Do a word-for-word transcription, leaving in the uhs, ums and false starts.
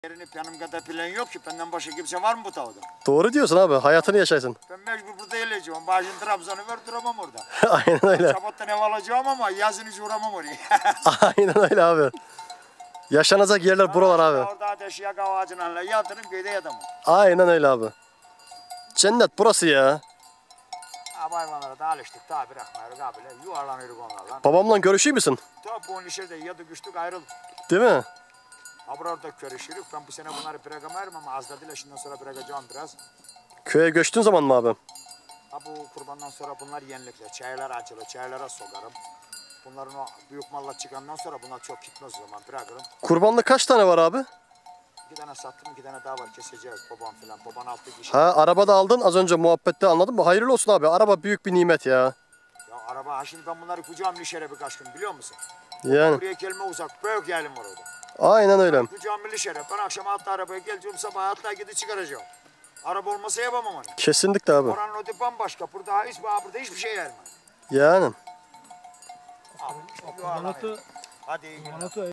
Yerini benim kadar plan yok ki. Benden başka kimse var mı bu tavada? Doğru diyorsun abi. Hayatını yaşaysın. Ben mecbur burada geleceğim. Başın Trabzon'u ver duramam orada. Aynen öyle. Sabahtan ev alacağım ama yazın hiç uğramam oraya. Aynen öyle abi. Yaşanacak yerler buralar abi. Orada ateş yak ağacına yatırım köyde yatamam. Aynen öyle abi. Cennet burası ya. Abi hayvanlara da alıştık. Daha bırakmıyoruz abiyle. Yuvarlanıyoruz onlarla. Babamla görüşüyor musun? Top on işe yadık güçtük ayrıldık. Değil mi? Ha burada görüşürük. Ben bu sene bunları bırakamıyorum ama az da değil. Şimdiden sonra bırakacağım biraz. Köye göçtüğün zaman mı abi? Ha bu kurbandan sonra bunlar yenilikler. Çaylar açılır. Çaylara sokarım. Bunların o büyük malla çıkandan sonra bunlar çok gitmez o zaman bırakırım. Kurbanda kaç tane var abi? İki tane sattım, iki tane daha var keseceğiz babam filan. Baban altı kişi. Ha, arabada aldın az önce muhabbette, anladın mı? Hayırlı olsun abi. Araba büyük bir nimet ya. Ya araba, ha şimdi ben bunları kucağım lişere birkaç gün biliyor musun? Yani. Buraya gelme uzak, büyük yerim var orada. Aynen öyle. Kucağım lişere. Ben akşam hatta arabaya geleceğim, sabah hatta gidip çıkaracağım. Araba olmasa yapamam onu. Kesinlikle abi. Oranın öte bambaşka. Burada hiç, burada hiçbir şey yerim. Yani. Abi, Manatı, hadi iyi günler. manatı